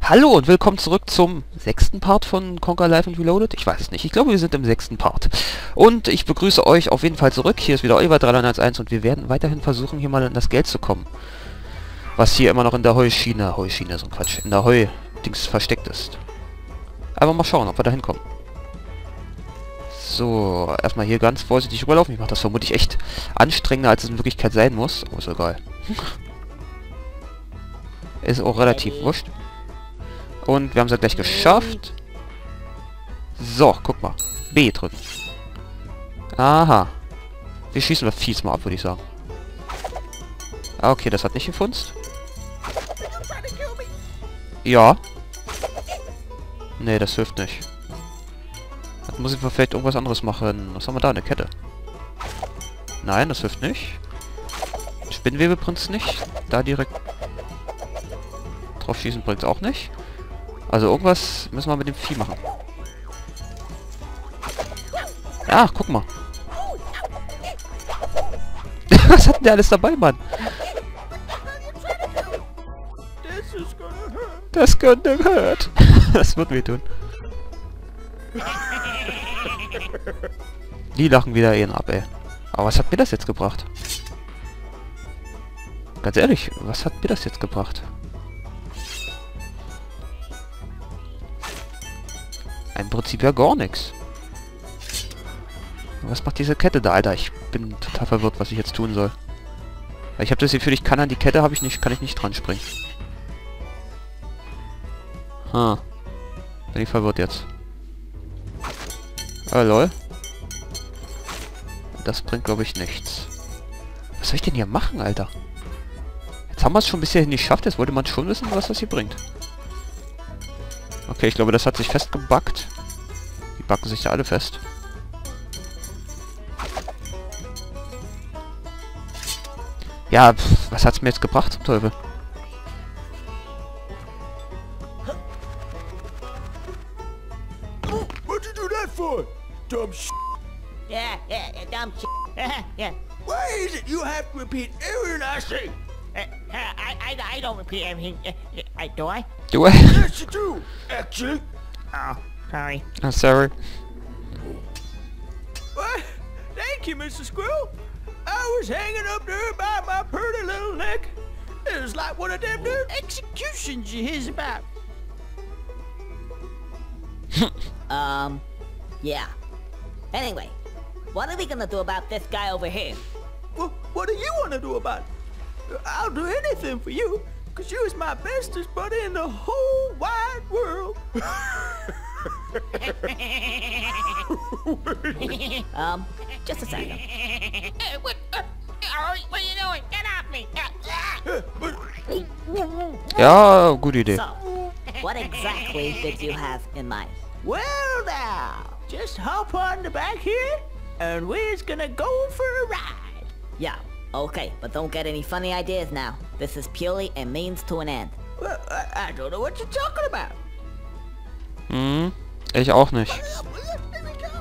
Hallo und willkommen zurück zum 6. Part von Conquer Live and Reloaded. Ich weiß es nicht. Ich glaube, wir sind im 6. Part. Und ich begrüße euch auf jeden Fall zurück. Hier ist wieder Oliver 301 und wir werden weiterhin versuchen, hier mal an das Geld zu kommen. Was hier immer noch in der Heuschiene, so ein Quatsch, in der Heu-Dings versteckt ist. Aber mal schauen, ob wir da hinkommen. So, erstmal hier ganz vorsichtig rüberlaufen. Ich mache das vermutlich echt anstrengender, als es in Wirklichkeit sein muss. Oh, ist egal. Ist auch relativ wurscht. Und wir haben es ja gleich geschafft. So, guck mal. B drücken. Aha. Wir schießen das Viehs mal ab, würde ich sagen. Ah, okay, das hat nicht gefunzt. Ja. Nee, das hilft nicht. Das muss ich vielleicht irgendwas anderes machen. Was haben wir da? Eine Kette. Nein, das hilft nicht. Spinnwebe bringt's nicht. Da direkt drauf schießen bringt's auch nicht. Also irgendwas müssen wir mit dem Vieh machen. Ach, guck mal. Was hat denn der alles dabei, Mann? Das könnte hurt. Das wird weh tun. Die lachen wieder ihn ab, ey. Aber was hat mir das jetzt gebracht? Ganz ehrlich, was hat mir das jetzt gebracht? Im Prinzip ja gar nichts. Was macht diese Kette da, Alter? Ich bin total verwirrt, was ich jetzt tun soll. Ich habe das Gefühl, ich kann an die Kette, kann ich nicht dran springen. Bin ich verwirrt jetzt. Ah, lol. Das bringt, glaube ich, nichts. Was soll ich denn hier machen, Alter? Jetzt haben wir es schon bisher nicht geschafft. Jetzt wollte man schon wissen, was das hier bringt. Okay, ich glaube, das hat sich festgebackt. Die backen sich da alle fest. Ja, was hat's mir jetzt gebracht, zum Teufel? What'd you do that for? Dumb shit. Yeah, dumb shit. Yeah. Why is it you have to repeat everything I say? I don't repeat everything. Do I? Du? Yes, you do, actually. Oh, sorry. I'm sorry. What? Thank you, Mr. Squirrel. I was hanging up there by my pretty little neck. It was like one of them new executions you hears about. Yeah. Anyway, what are we gonna do about this guy over here? Well, what do you want to do about it? I'll do anything for you, because you is my bestest buddy in the whole wide world. Just a second. What are you doing? Get off me! Ja, gute Idee. So, what exactly did you have in mind? Well now, just hop on the back here, and we're gonna go for a ride. Yeah, okay, but don't get any funny ideas now. This is purely a means to an end. Well, I don't know what you're talking about. Ich auch nicht. Here we go.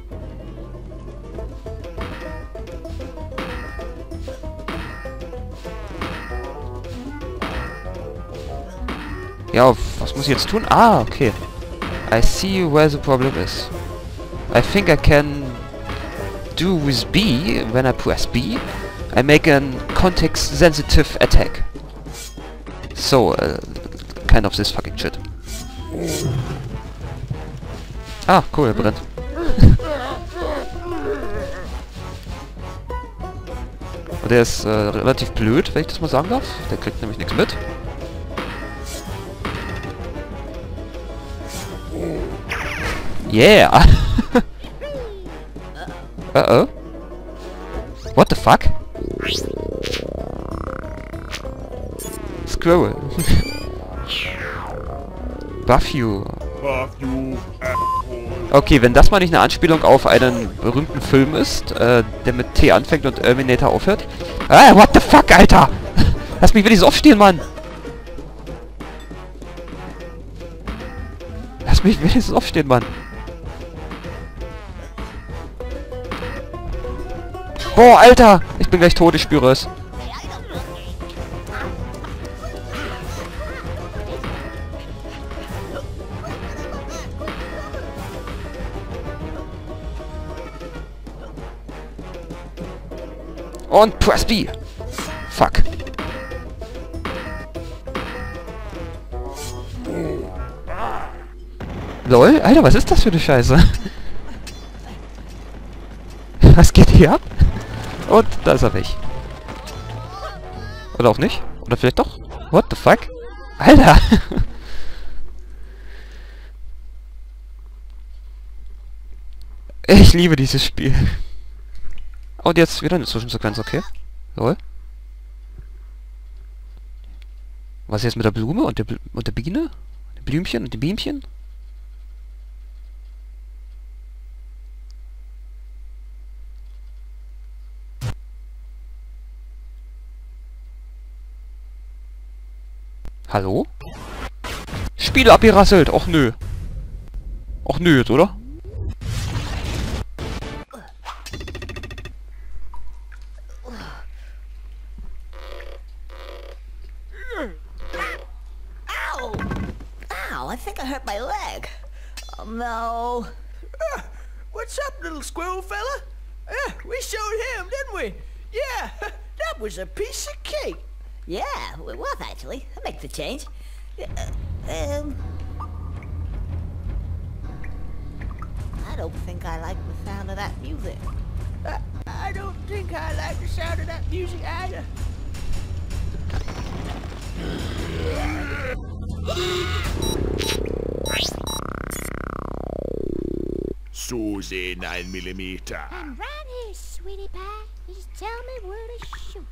Ja, was muss ich jetzt tun? Ah, okay. I see where the problem is. I think I can do with B, when I press B, I make a context-sensitive attack. So, kind of this fucking shit. Ah, cool, er brennt. Und der ist relativ blöd, wenn ich das mal sagen darf. Der kriegt nämlich nichts mit. Yeah! Uh-oh. What the fuck? Squirrel. Buff you. Okay, wenn das mal nicht eine Anspielung auf einen berühmten Film ist, der mit T anfängt und Terminator aufhört. Ah, what the fuck, Alter! Lass mich wenigstens aufstehen, Mann! Lass mich wenigstens aufstehen, Mann! Boah, Alter! Ich bin gleich tot, ich spüre es. Und Press B. Fuck. LOL? Alter, was ist das für eine Scheiße? Was geht hier ab? Und da ist er weg. Oder auch nicht? Oder vielleicht doch? What the fuck? Alter! Ich liebe dieses Spiel. Und jetzt wieder eine Zwischensequenz, okay? Lol. Was ist jetzt mit der Blume und der Biene? Der Blümchen und dem Bienchen? Hallo? Spiel abgerasselt! Och nö. Och nö jetzt, oder? Ow, I think I hurt my leg. Oh no. What's up, little squirrel fella? We showed him, didn't we? Yeah, that was a piece of cake. Yeah, it was actually. That makes a change. I don't think I like the sound of that music. I don't think I like the sound of that music either. So sehen 1 Millimeter. I'm right here, sweetie pie. You just tell me where to shoot.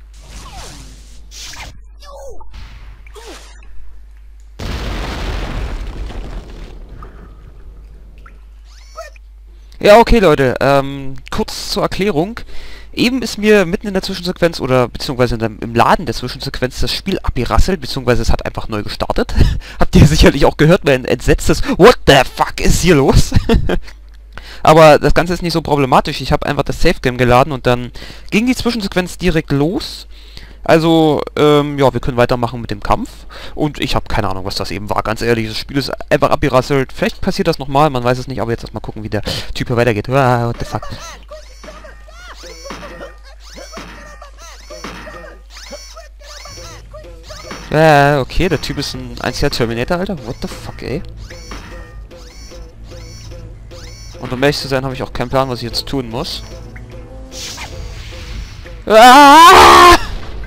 Ja, okay, Leute. Kurz zur Erklärung. Eben ist mir mitten in der Zwischensequenz oder beziehungsweise im Laden der Zwischensequenz das Spiel abgerasselt, beziehungsweise es hat einfach neu gestartet. Habt ihr sicherlich auch gehört, mein entsetztes What the fuck ist hier los? Aber das Ganze ist nicht so problematisch. Ich habe einfach das Safe Game geladen und dann ging die Zwischensequenz direkt los. Also, ja, wir können weitermachen mit dem Kampf. Und ich habe keine Ahnung, was das eben war. Ganz ehrlich, das Spiel ist einfach abgerasselt. Vielleicht passiert das nochmal, man weiß es nicht. Aber jetzt erstmal gucken, wie der Typ hier weitergeht. Ah, what the fuck. Okay, der Typ ist ein einziger Terminator, Alter. What the fuck, ey. Und um ehrlich zu sein, habe ich auch keinen Plan, was ich jetzt tun muss. Ah!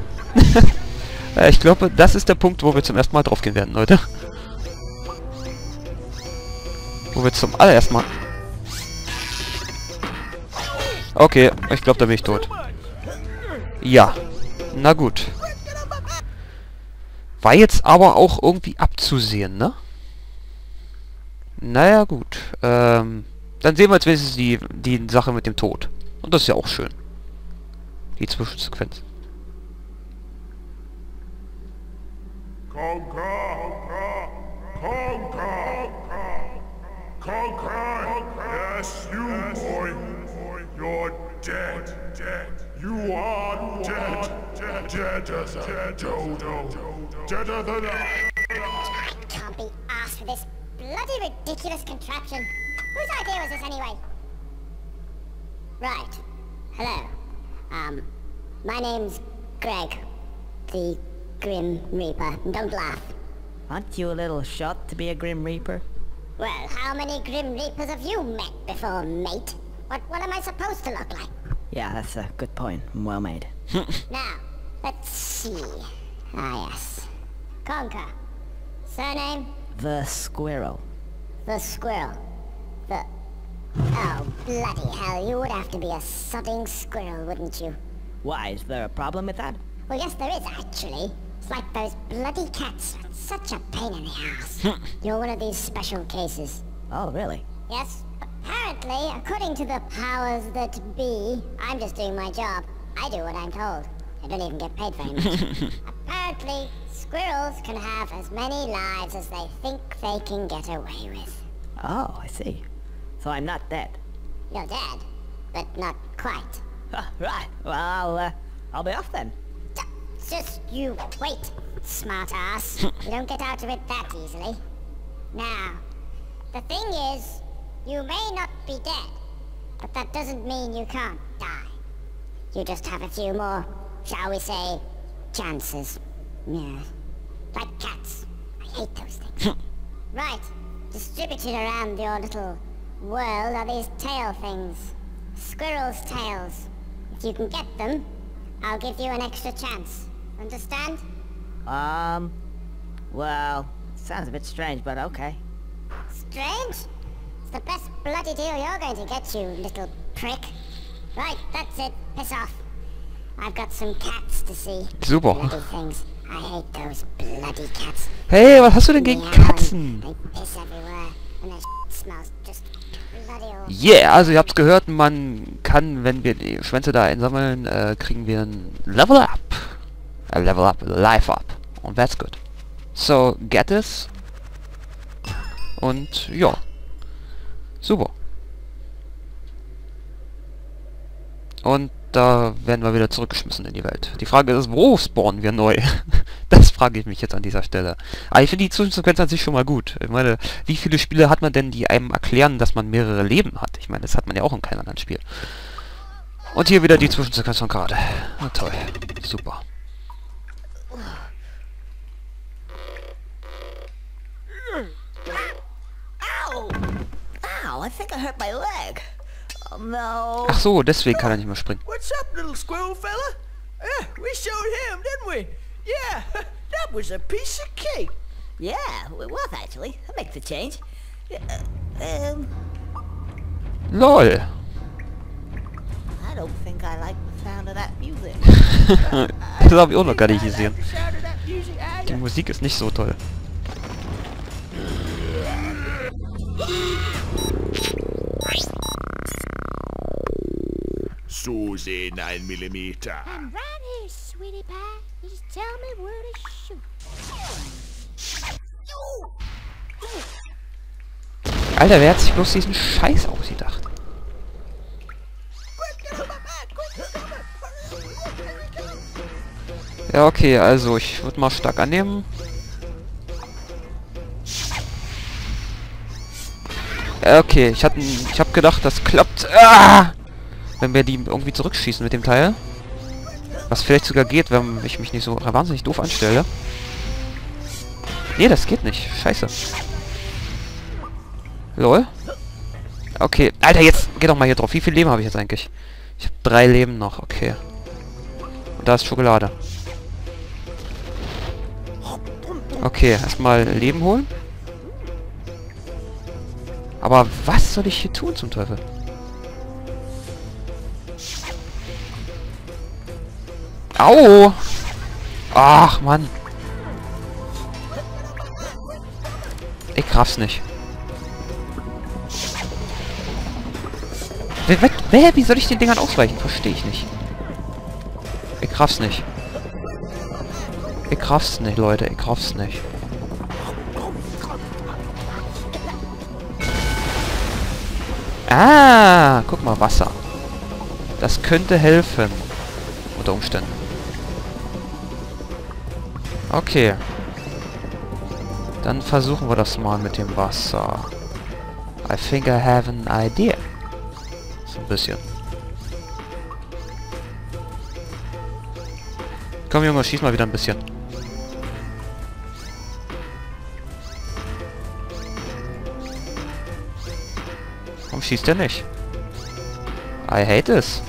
Ich glaube, das ist der Punkt, wo wir zum ersten Mal drauf gehen werden, Leute. Wo wir zum allerersten Mal... Okay, ich glaube, da bin ich tot. Ja. Na gut. War jetzt aber auch irgendwie abzusehen, ne? Naja, gut. Dann sehen wir jetzt wenigstens die Sache mit dem Tod. Und das ist ja auch schön. Die Zwischensequenz. Conker! Yes, you, boy. You're dead. You are dead. Dead as a dodo. Deader than I. Can't be asked for this bloody ridiculous contraption. Whose idea was this anyway? Right. Hello. My name's Greg, the Grim Reaper. And don't laugh. Aren't you a little shot to be a Grim Reaper? Well, how many Grim Reapers have you met before, mate? What am I supposed to look like? Yeah, that's a good point. Well made. Now, let's see. Ah, yes. Conker. Surname? The Squirrel. The Squirrel. The... Oh, bloody hell, you would have to be a sodding squirrel, wouldn't you? Why, is there a problem with that? Well, yes, there is, actually. It's like those bloody cats. Such a pain in the ass. You're one of these special cases. Oh, really? Yes. Apparently, according to the powers that be, I'm just doing my job. I do what I'm told. I don't even get paid very much. Apparently, squirrels can have as many lives as they think they can get away with. Oh, I see. So I'm not dead. You're dead, but not quite. Right. Well, I'll be off then. Just you wait, smart ass. You don't get out of it that easily. Now, the thing is, you may not be dead, but that doesn't mean you can't die. you just have a few more, shall we say, chances. Yeah. Like cats. I hate those things. Right. Distributed around your little world are these tail things. Squirrel's tails. If you can get them, I'll give you an extra chance. Understand? Well, sounds a bit strange, but okay. Strange? It's the best bloody deal you're going to get, you little prick. Right, that's it. Piss off. I've got some cats to see. Super. Bloody things. I hate those bloody cats. Hey, was hast du denn gegen Katzen? They piss everywhere, and their smells just bloody awful. Yeah, also ihr habt's gehört, man kann, wenn wir die Schwänze da einsammeln, kriegen wir ein Level Up. Level Up, Life Up. Und that's good. So, get this. Und, ja. Super. Und da werden wir wieder zurückgeschmissen in die Welt. Die Frage ist, wo spawnen wir neu? Das frage ich mich jetzt an dieser Stelle. Aber ich finde die Zwischensequenz an sich schon mal gut. Ich meine, wie viele Spiele hat man denn, die einem erklären, dass man mehrere Leben hat? Ich meine, das hat man ja auch in keinem anderen Spiel. Und hier wieder die Zwischensequenz von gerade. Na toll. Super. Ow! Ow, I think I hurt my leg. Oh no. Ach so, deswegen kann er nicht mehr springen. What's up, little squirrel fella? We showed him, didn't we? Yeah, that was a piece of cake. Yeah, it was actually. That makes a change. LOL. I don't think I like the sound of that music. Das habe ich auch noch gar nicht gesehen. The sound of that music, Die Musik ist nicht so toll. So sehen 1 Millimeter. I'm right here, sweetie pie. You just tell me where to shoot. Alter, wer hat sich bloß diesen Scheiß ausgedacht? Ja, okay, also ich würde mal stark annehmen. Okay, ich hab gedacht, das klappt. Ah! Wenn wir die irgendwie zurückschießen mit dem Teil. Was vielleicht sogar geht, wenn ich mich nicht so wahnsinnig doof anstelle. Nee, das geht nicht. Scheiße. Lol. Okay. Alter, jetzt geh doch mal hier drauf. Wie viel Leben habe ich jetzt eigentlich? Ich habe 3 Leben noch. Okay. Und da ist Schokolade. Okay, erstmal Leben holen. Aber was soll ich hier tun zum Teufel? Au! Ach, Mann. Ich raff's nicht. Wie soll ich den Dingern ausweichen? Verstehe ich nicht. Ich raff's nicht. Ich raff's nicht, Leute. Ich raff's nicht. Ah, guck mal, Wasser. Das könnte helfen. Unter Umständen. Okay. Dann versuchen wir das mal mit dem Wasser. I think I have an idea. So ein bisschen. Komm, Junge, schieß mal wieder ein bisschen. Warum schießt der nicht? I hate this.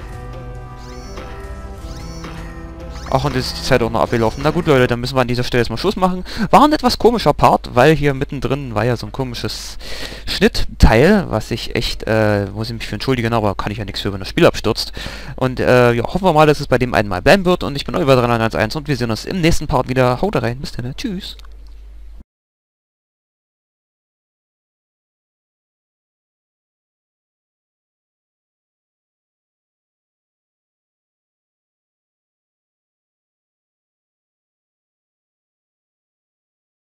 Ach, und ist die Zeit auch noch abgelaufen. Na gut, Leute, dann müssen wir an dieser Stelle jetzt mal Schluss machen. War ein etwas komischer Part, weil hier mittendrin war ja so ein komisches Schnittteil, was ich echt, muss ich mich für entschuldigen, aber kann ich ja nichts für, wenn das Spiel abstürzt. Und ja, hoffen wir mal, dass es bei dem einen Mal bleiben wird. Und ich bin euer 311 und wir sehen uns im nächsten Part wieder. Haut rein, bis dann, tschüss.